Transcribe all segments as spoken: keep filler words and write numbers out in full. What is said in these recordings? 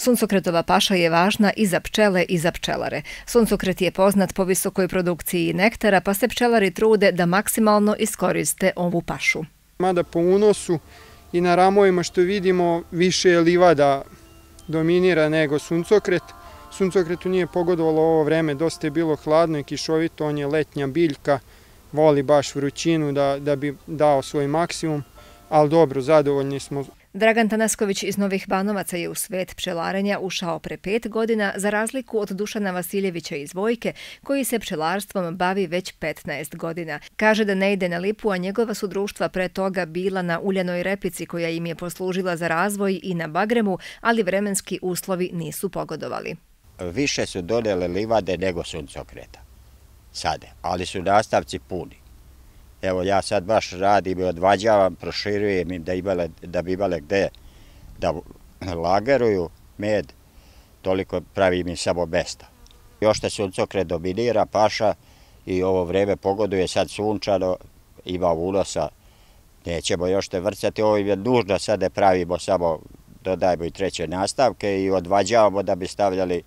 Suncokretova paša je važna i za pčele i za pčelare. Suncokret je poznat po visokoj produkciji nektara, pa se pčelari trude da maksimalno iskoriste ovu pašu. Mada po unosu i na ramovima što vidimo više je livada dominira nego suncokret. Suncokretu nije pogodovalo ovo vreme, dosta je bilo hladno i kišovito, on je letnja biljka, voli baš vrućinu da, da bi dao svoj maksimum, ali dobro, zadovoljni smo. Dragan Tanasković iz Novih Banovaca je u svet pčelarenja ušao pre pet godina, za razliku od Dušana Vasiljevića iz Vojke, koji se pčelarstvom bavi već petnaest godina. Kaže da ne ide na lipu, a njegova su društva pre toga bila na uljanoj repici koja im je poslužila za razvoj i na bagremu, ali vremenski uslovi nisu pogodovali. Više su donele livade nego suncokreta sade, ali su nastavci puni. Evo ja sad baš radim i odvađavam, proširujem im da, imale, da bi imale gde da lageruju med, toliko pravim im samo mesta. Još te suncokret dominira paša i ovo vreme pogoduje, sad sunčano, ima unosa, nećemo još te vrcati, ovo im je nužno, sad ne pravimo samo, dodajemo i treće nastavke i odvađavamo da bi stavljali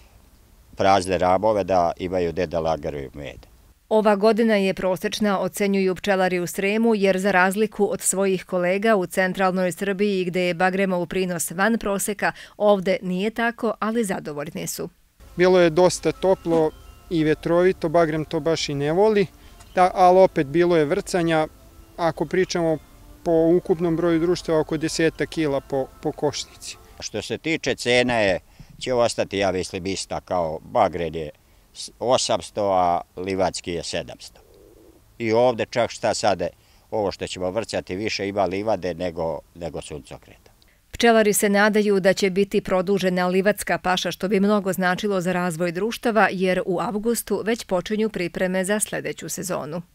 prazne ramove da imaju gde da lageruju med. Ova godina je prosečna, ocenjuju pčelari u Sremu, jer za razliku od svojih kolega u centralnoj Srbiji gde je bagremov prinos van proseka, ovde nije tako, ali zadovoljni su. Bilo je dosta toplo i vetrovito, bagrem to baš i ne voli, da, ali opet bilo je vrcanja. Ako pričamo po ukupnom broju društva, oko deseta kila po, po košnici. Što se tiče cena je, će ostati, ja mislim, ista kao bagren je osamsto, a livadski je sedamsto. I ovde čak šta sada, ovo što ćemo vrcati, više ima livade nego, nego suncokreta. Pčelari se nadaju da će biti produžena livadska paša, što bi mnogo značilo za razvoj društava, jer u avgustu već počinju pripreme za sledeću sezonu.